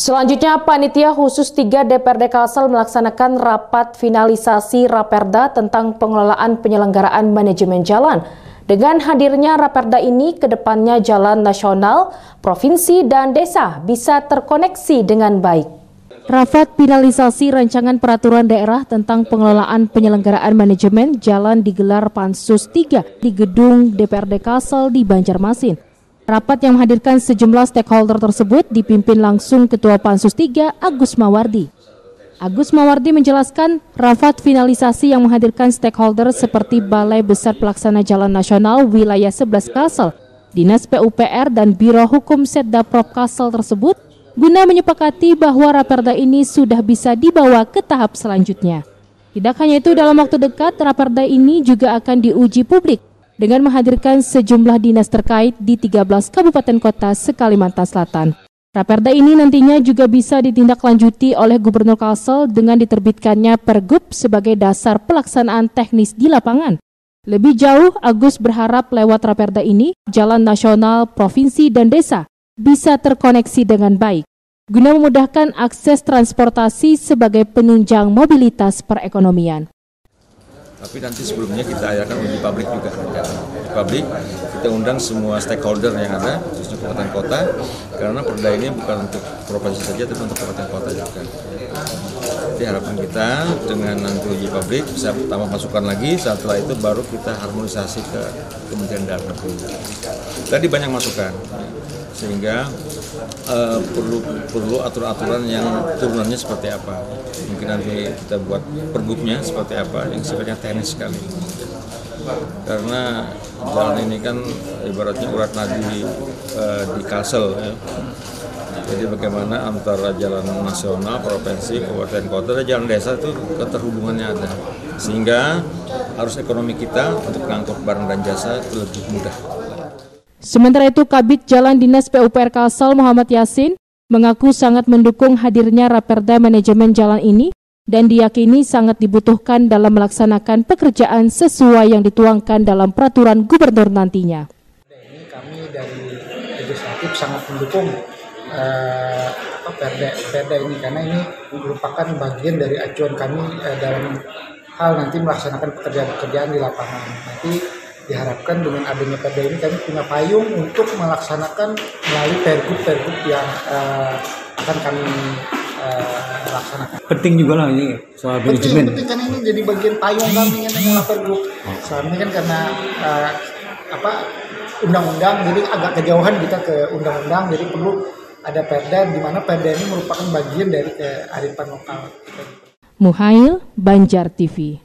Selanjutnya, Panitia Khusus 3 DPRD Kalsel melaksanakan rapat finalisasi Raperda tentang pengelolaan penyelenggaraan manajemen jalan. Dengan hadirnya Raperda ini, kedepannya jalan nasional, provinsi, dan desa bisa terkoneksi dengan baik. Rapat finalisasi rancangan peraturan daerah tentang pengelolaan penyelenggaraan manajemen jalan digelar Pansus 3 di gedung DPRD Kalsel di Banjarmasin. Rapat yang menghadirkan sejumlah stakeholder tersebut dipimpin langsung Ketua Pansus 3 Agus Mawardi. Agus Mawardi menjelaskan rapat finalisasi yang menghadirkan stakeholder seperti Balai Besar Pelaksana Jalan Nasional Wilayah 11 Kalsel, Dinas PUPR dan Biro Hukum Setdaprop Kalsel tersebut guna menyepakati bahwa Raperda ini sudah bisa dibawa ke tahap selanjutnya. Tidak hanya itu, dalam waktu dekat Raperda ini juga akan diuji publik dengan menghadirkan sejumlah dinas terkait di 13 kabupaten kota se-Kalimantan Selatan. Raperda ini nantinya juga bisa ditindaklanjuti oleh Gubernur Kalsel dengan diterbitkannya Pergub sebagai dasar pelaksanaan teknis di lapangan. Lebih jauh, Agus berharap lewat Raperda ini, jalan nasional, provinsi, dan desa bisa terkoneksi dengan baik, guna memudahkan akses transportasi sebagai penunjang mobilitas perekonomian. Tapi nanti sebelumnya kita adakan uji publik juga. Uji publik, kita undang semua stakeholder yang ada, khususnya kabupaten kota, karena perda ini bukan untuk provinsi saja, tapi untuk kabupaten kota juga. Jadi harapan kita dengan nanti uji publik bisa tambah masukan lagi, setelah itu baru kita harmonisasi ke Kementerian Dalam Negeri. Tadi banyak masukan, sehingga perlu aturan-aturan yang turunannya seperti apa. Mungkin nanti kita buat pergubnya seperti apa, yang sifatnya teknis sekali. Karena jalan ini kan ibaratnya urat nadi di Kalsel. Ya. Jadi bagaimana antara jalan nasional, provinsi, kabupaten kota, dan jalan desa itu keterhubungannya ada. Sehingga arus ekonomi kita untuk mengangkut barang dan jasa itu lebih mudah. Sementara itu, Kabid Jalan Dinas PUPR Kalsel Muhammad Yasin mengaku sangat mendukung hadirnya Raperda manajemen jalan ini dan diyakini sangat dibutuhkan dalam melaksanakan pekerjaan sesuai yang dituangkan dalam peraturan gubernur nantinya. Ini kami dari legislatif sangat mendukung Perda ini karena ini merupakan bagian dari acuan kami dalam hal nanti melaksanakan pekerjaan-pekerjaan di lapangan. Nanti diharapkan dengan adanya Perda ini kami punya payung untuk melaksanakan melalui pergub yang akan kami laksanakan. Penting juga lah ini soal manajemen. Penting karena ini jadi bagian payung kami yang mengelola pergub. Selama ini kan karena undang-undang, jadi agak kejauhan kita ke undang-undang, jadi perlu ada Perda di mana Perda ini merupakan bagian dari kearifan lokal. Muhail, Banjar TV.